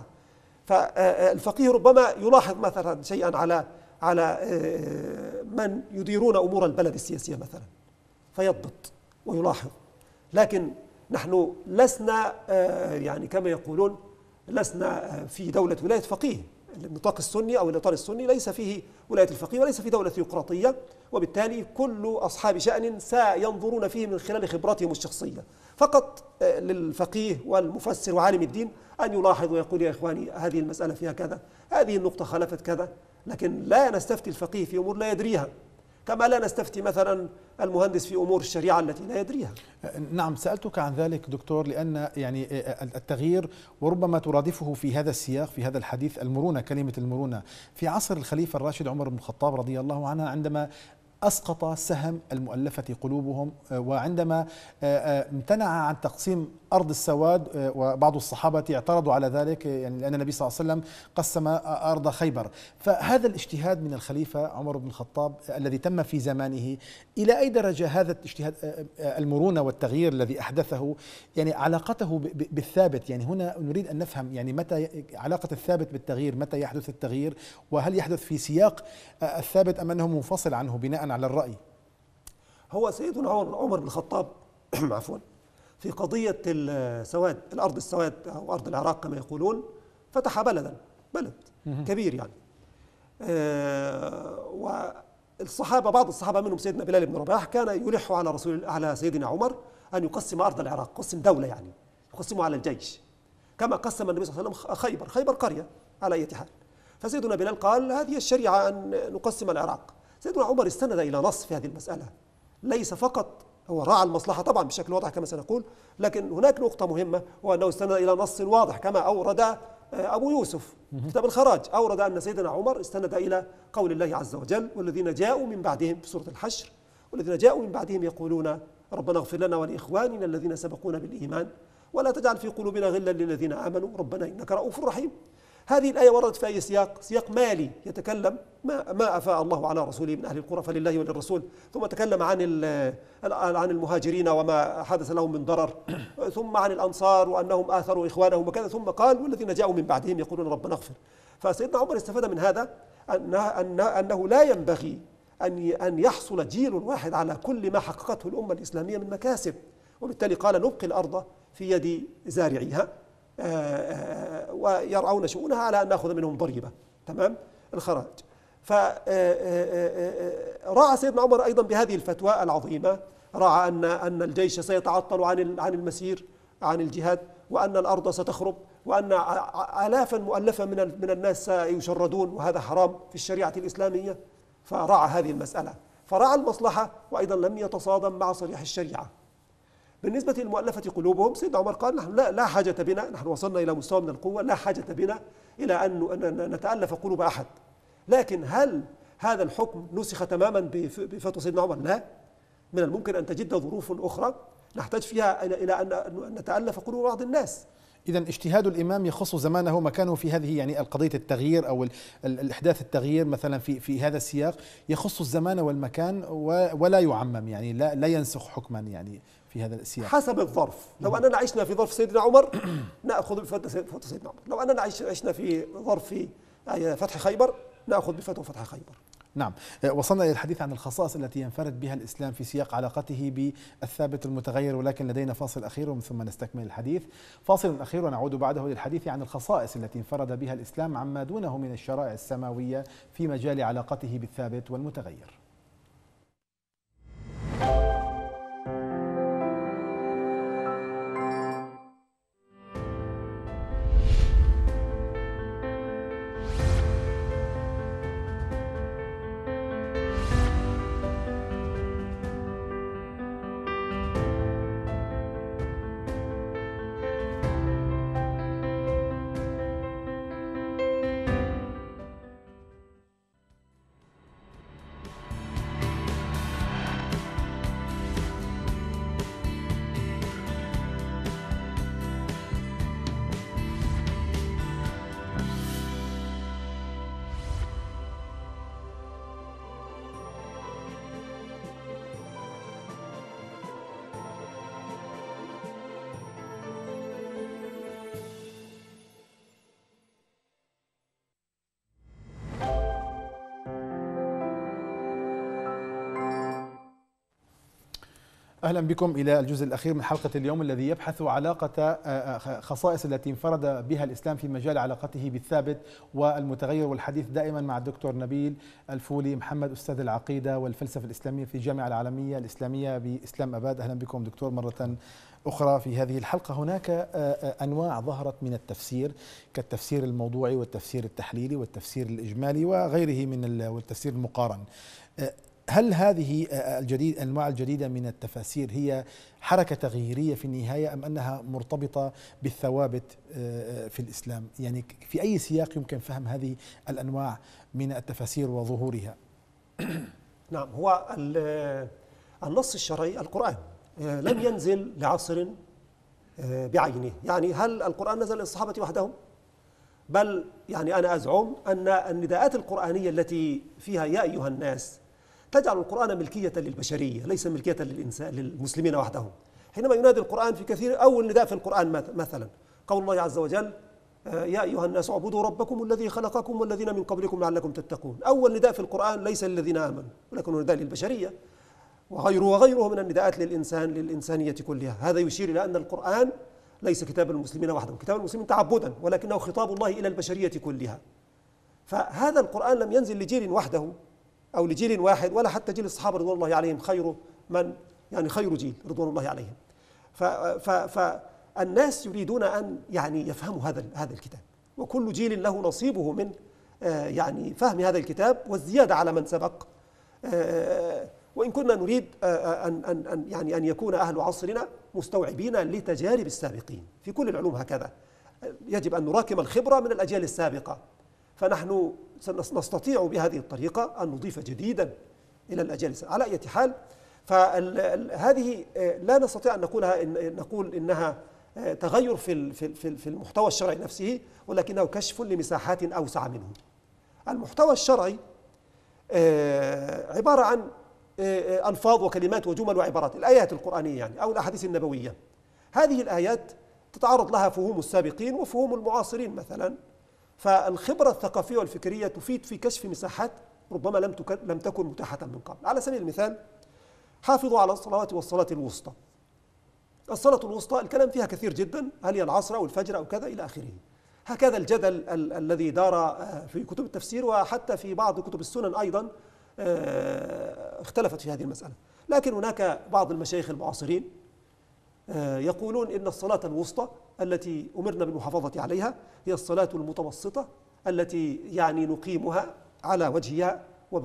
فالفقيه ربما يلاحظ مثلا شيئا على على من يديرون أمور البلد السياسية مثلا فيضبط ويلاحظ، لكن نحن لسنا يعني كما يقولون لسنا في دولة ولاية فقيه. النطاق السني أو الإطار السني ليس فيه ولاية الفقيه وليس في دولة ثيوقراطية، وبالتالي كل أصحاب شأن سينظرون فيه من خلال خبراتهم الشخصية. فقط للفقيه والمفسر وعالم الدين أن يلاحظ ويقول يا إخواني هذه المسألة فيها كذا، هذه النقطة خالفت كذا، لكن لا نستفتي الفقيه في أمور لا يدريها، كما لا نستفتي مثلا المهندس في أمور الشريعة التي لا يدريها. نعم، سألتك عن ذلك دكتور لأن يعني التغيير وربما ترادفه في هذا السياق في هذا الحديث المرونة، كلمة المرونة في عصر الخليفة الراشد عمر بن الخطاب رضي الله عنه عندما أسقط سهم المؤلفة قلوبهم، وعندما امتنع عن تقسيم أرض السواد وبعض الصحابة اعترضوا على ذلك، يعني لأن النبي صلى الله عليه وسلم قسم أرض خيبر. فهذا الاجتهاد من الخليفة عمر بن الخطاب الذي تم في زمانه، إلى أي درجة هذا الاجتهاد المرونة والتغيير الذي أحدثه يعني علاقته بالثابت؟ يعني هنا نريد أن نفهم يعني متى علاقة الثابت بالتغيير، متى يحدث التغيير، وهل يحدث في سياق الثابت أم أنه منفصل عنه بناء على الرأي؟ هو سيدنا عمر بن الخطاب عفوا في قضية السواد، الأرض السواد أو أرض العراق كما يقولون، فتح بلدا بلد كبير يعني. آه والصحابة بعض الصحابة منهم سيدنا بلال بن رباح كان يلح على رسول على سيدنا عمر أن يقسم أرض العراق، قسم دولة يعني يقسمه على الجيش، كما قسم النبي صلى الله عليه وسلم خيبر، خيبر قرية على أي حال. فسيدنا بلال قال هذه الشريعة أن نقسم العراق. سيدنا عمر استند إلى نص في هذه المسألة، ليس فقط هو راعى المصلحة طبعا بشكل واضح كما سنقول، لكن هناك نقطة مهمة هو أنه استند إلى نص واضح كما أورد أبو يوسف كتاب الخراج، أورد أن سيدنا عمر استند إلى قول الله عز وجل والذين جاءوا من بعدهم في سورة الحشر، والذين جاءوا من بعدهم يقولون ربنا اغفر لنا ولإخواننا الذين سبقونا بالإيمان ولا تجعل في قلوبنا غلا للذين آمنوا ربنا إنك رؤوف رحيم. هذه الآية وردت في أي سياق؟ سياق مالي يتكلم ما ما أفاء الله على رسوله من أهل القرى فلله وللرسول، ثم تكلم عن عن المهاجرين وما حدث لهم من ضرر، ثم عن الأنصار وأنهم آثروا إخوانهم وكذا، ثم قال والذين جاءوا من بعدهم يقولون ربنا اغفر. فسيدنا عمر استفاد من هذا أن أنه لا ينبغي أن أن يحصل جيل واحد على كل ما حققته الأمة الإسلامية من مكاسب، وبالتالي قال نبقي الأرض في يد زارعيها ويرعون شؤونها على أن نأخذ منهم ضريبة، تمام الخراج. فرأى سيدنا عمر أيضا بهذه الفتوى العظيمة، رأى أن أن الجيش سيتعطل عن عن المسير عن الجهاد، وأن الأرض ستخرب، وأن آلافا مؤلفة من من الناس سيشردون، وهذا حرام في الشريعة الإسلامية. فرأى هذه المسألة، فرأى المصلحة، وأيضا لم يتصادم مع صريح الشريعة. بالنسبة للمؤلفة قلوبهم سيدنا عمر قال نحن لا, لا حاجة بنا، نحن وصلنا إلى مستوى من القوة لا حاجة بنا إلى أن نتألف قلوب أحد. لكن هل هذا الحكم نسخ تماما بفتوى سيدنا عمر؟ لا، من الممكن أن تجد ظروف أخرى نحتاج فيها إلى أن نتألف قلوب بعض الناس. إذا اجتهاد الإمام يخص زمانه ومكانه في هذه يعني القضية التغيير أو الإحداث التغيير مثلا في في هذا السياق يخص الزمان والمكان ولا يعمم، يعني لا لا ينسخ حكما يعني في هذا السياق حسب الظرف. لو أننا عشنا في ظرف سيدنا عمر نأخذ بفتوى سيدنا عمر، لو أننا عشنا في ظرف فتح خيبر نأخذ بفتوى فتح خيبر. نعم، وصلنا إلى الحديث عن الخصائص التي ينفرد بها الإسلام في سياق علاقته بالثابت المتغير، ولكن لدينا فاصل أخير ومن ثم نستكمل الحديث. فاصل أخير ونعود بعده للحديث عن الخصائص التي انفرد بها الإسلام عما دونه من الشرائع السماوية في مجال علاقته بالثابت والمتغير. أهلا بكم إلى الجزء الأخير من حلقة اليوم الذي يبحث علاقة خصائص التي انفرد بها الإسلام في مجال علاقته بالثابت والمتغير، والحديث دائما مع الدكتور نبيل الفولي محمد، أستاذ العقيدة والفلسفة الإسلامية في الجامعة العالمية الإسلامية بإسلام أباد. أهلا بكم دكتور مرة أخرى في هذه الحلقة. هناك أنواع ظهرت من التفسير كالتفسير الموضوعي والتفسير التحليلي والتفسير الإجمالي وغيره من والتفسير المقارن. هل هذه الجديد الأنواع الجديدة من التفاسير هي حركة تغييرية في النهاية أم أنها مرتبطة بالثوابت في الإسلام؟ يعني في أي سياق يمكن فهم هذه الأنواع من التفاسير وظهورها؟ نعم، هو النص الشرعي القرآن لم ينزل لعصر بعينه. يعني هل القرآن نزل للصحابة وحدهم؟ بل يعني أنا أزعم أن النداءات القرآنية التي فيها يا أيها الناس تجعل القرآن ملكية للبشرية ليس ملكية للإنسان للمسلمين وحدهم. حينما ينادي القرآن في كثير، أول نداء في القرآن مثلا قول الله عز وجل يا أيها الناس اعبدوا ربكم الذي خلقكم والذين من قبلكم لعلكم تتقون. أول نداء في القرآن ليس للذين آمنوا ولكن نداء للبشرية، وغيره وغيره من النداءات للإنسان للإنسانية كلها. هذا يشير إلى أن القرآن ليس كتاب المسلمين وحدهم، كتاب المسلمين تعبدا، ولكنه خطاب الله إلى البشرية كلها. فهذا القرآن لم ينزل لجيل وحده أو لجيل واحد، ولا حتى جيل الصحابة رضوان الله عليهم خير من يعني خير جيل رضوان الله عليهم. فالناس يريدون أن يعني يفهموا هذا هذا الكتاب، وكل جيل له نصيبه من يعني فهم هذا الكتاب والزيادة على من سبق. وإن كنا نريد أن أن أن يعني أن يكون أهل عصرنا مستوعبين لتجارب السابقين في كل العلوم. هكذا يجب أن نراكم الخبرة من الأجيال السابقة، فنحن نستطيع بهذه الطريقة أن نضيف جديدا إلى الأجيال السابقة. على أي حال، فهذه لا نستطيع أن نقولها إن نقول إنها تغير في في في المحتوى الشرعي نفسه، ولكنه كشف لمساحات أوسع منه. المحتوى الشرعي عبارة عن ألفاظ وكلمات وجمل وعبارات، الآيات القرآنية يعني أو الأحاديث النبوية. هذه الآيات تتعرض لها فهوم السابقين وفهوم المعاصرين مثلا، فالخبرة الثقافية والفكرية تفيد في كشف مساحات ربما لم لم تكن متاحة من قبل. على سبيل المثال، حافظوا على الصلوات والصلاة الوسطى. الصلاة الوسطى الكلام فيها كثير جدا، هل هي العصر أو الفجر أو كذا إلى آخره. هكذا الجدل ال الذي دار في كتب التفسير وحتى في بعض كتب السنن أيضا اختلفت في هذه المسألة. لكن هناك بعض المشايخ المعاصرين يقولون إن الصلاة الوسطى التي أمرنا بالمحافظة عليها هي الصلاة المتوسطة التي يعني نقيمها على وجهها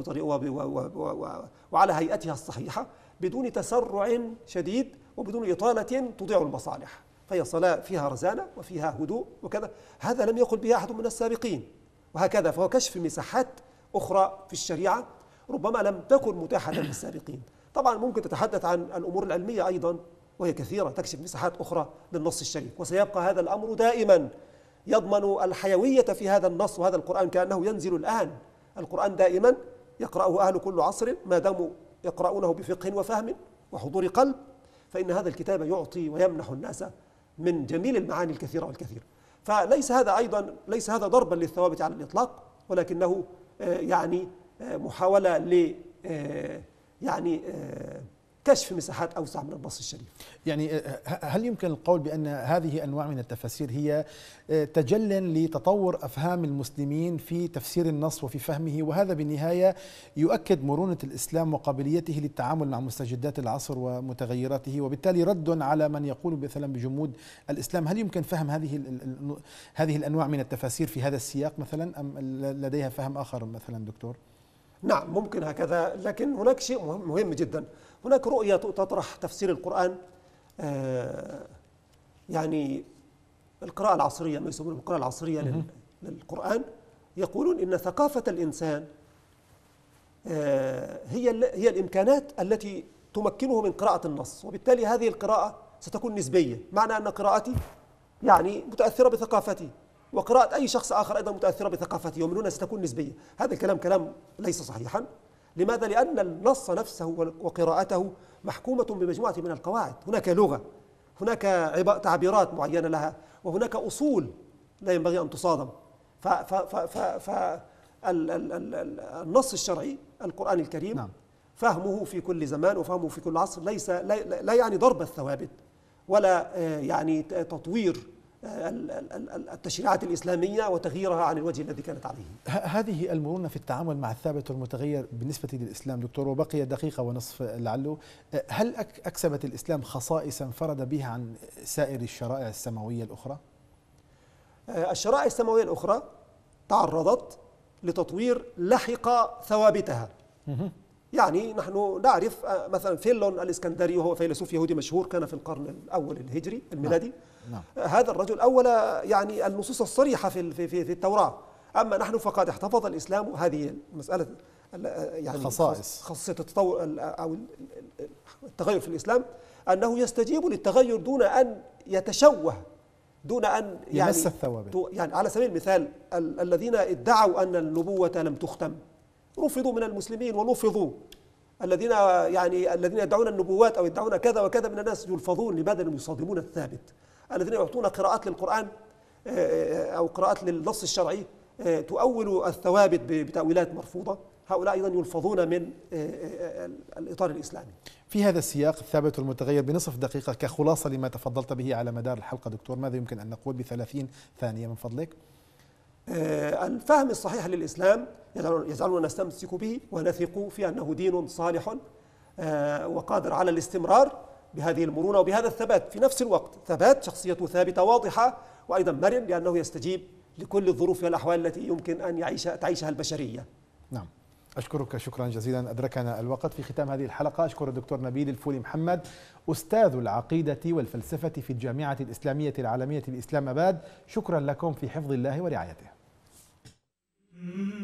وبطريقة وعلى هيئتها الصحيحة بدون تسرع شديد وبدون إطالة تضيع المصالح، فهي صلاة فيها رزانة وفيها هدوء وكذا. هذا لم يقل به أحد من السابقين، وهكذا فهو كشف مساحات أخرى في الشريعة ربما لم تكن متاحة للسابقين. طبعا ممكن تتحدث عن الأمور العلمية أيضا وهي كثيرة تكشف مساحات أخرى للنص الشريف، وسيبقى هذا الأمر دائما يضمن الحيوية في هذا النص وهذا القرآن كأنه ينزل الآن. القرآن دائما يقرأه أهل كل عصر ما داموا يقرؤونه بفقه وفهم وحضور قلب، فإن هذا الكتاب يعطي ويمنح الناس من جميل المعاني الكثيرة والكثير. فليس هذا أيضا ليس هذا ضربا للثوابت على الإطلاق، ولكنه يعني محاولة ل يعني كشف مساحات أوسع من النص الشريف. يعني هل يمكن القول بأن هذه أنواع من التفاسير هي تجل لتطور أفهام المسلمين في تفسير النص وفي فهمه، وهذا بالنهاية يؤكد مرونة الإسلام وقابليته للتعامل مع مستجدات العصر ومتغيراته، وبالتالي رد على من يقول مثلا بجمود الإسلام؟ هل يمكن فهم هذه هذه الأنواع من التفاسير في هذا السياق مثلا، أم لديها فهم آخر مثلا دكتور؟ نعم ممكن هكذا، لكن هناك شيء مهم جدا. هناك رؤية تطرح تفسير القرآن آه يعني القراءة العصرية، ما يسمونه القراءة العصرية للقرآن، يقولون إن ثقافة الإنسان آه هي هي الإمكانات التي تمكنه من قراءة النص، وبالتالي هذه القراءة ستكون نسبية، معنى أن قراءتي يعني متأثرة بثقافتي، وقراءة أي شخص آخر أيضا متأثرة بثقافته، ومن هنا ستكون نسبية. هذا الكلام كلام ليس صحيحا. لماذا؟ لأن النص نفسه وقراءته محكومة بمجموعة من القواعد. هناك لغة، هناك تعبيرات معينة لها، وهناك أصول لا ينبغي أن تصادم. فالنص الشرعي القرآن الكريم نعم. فهمه في كل زمان وفهمه في كل عصر ليس لا, لا يعني ضرب الثوابت ولا يعني تطوير التشريعات الإسلامية وتغييرها عن الوجه الذي كانت عليه. هذه المرونة في التعامل مع الثابت والمتغير بالنسبة للإسلام دكتور، وبقي دقيقة ونصف لعله، هل أكسبت الإسلام خصائص انفرد بها عن سائر الشرائع السماوية الأخرى؟ الشرائع السماوية الأخرى تعرضت لتطوير لحق ثوابتها. يعني نحن نعرف مثلا فيلون الإسكندري، وهو فيلسوف يهودي مشهور كان في القرن الأول الهجري الميلادي. نعم. نعم. هذا الرجل أول يعني النصوص الصريحة في في في التوراة. أما نحن فقد احتفظ الإسلام هذه المسألة يعني خصائص خاصية التطور أو التغير في الإسلام، أنه يستجيب للتغير دون أن يتشوه، دون أن يعني يمس الثوابت. يعني على سبيل المثال ال الذين ادعوا أن النبوة لم تختم رفضوا من المسلمين ونفضوا. الذين يعني الذين يدعون النبوات أو يدعون كذا وكذا من الناس يلفظون. لماذا؟ لم يصادمون الثابت. الذين يعطون قراءات للقرآن أو قراءات للنص الشرعي تؤول الثوابت بتأويلات مرفوضة، هؤلاء أيضا يلفظون من الإطار الإسلامي. في هذا السياق الثابت والمتغير بنصف دقيقة كخلاصة لما تفضلت به على مدار الحلقة دكتور، ماذا يمكن أن نقول بثلاثين ثانية من فضلك؟ الفهم الصحيح للإسلام يجعلنا نستمسك به ونثق في أنه دين صالح وقادر على الاستمرار بهذه المرونة وبهذا الثبات، في نفس الوقت ثبات شخصيته ثابتة واضحة وأيضا مرن، لأنه يستجيب لكل الظروف والأحوال التي يمكن أن يعيش تعيشها البشرية. نعم، أشكرك شكرا جزيلا، أدركنا الوقت. في ختام هذه الحلقة أشكر الدكتور نبيل الفولي محمد، أستاذ العقيدة والفلسفة في الجامعة الإسلامية العالمية الإسلام أباد. شكرا لكم في حفظ الله ورعايته.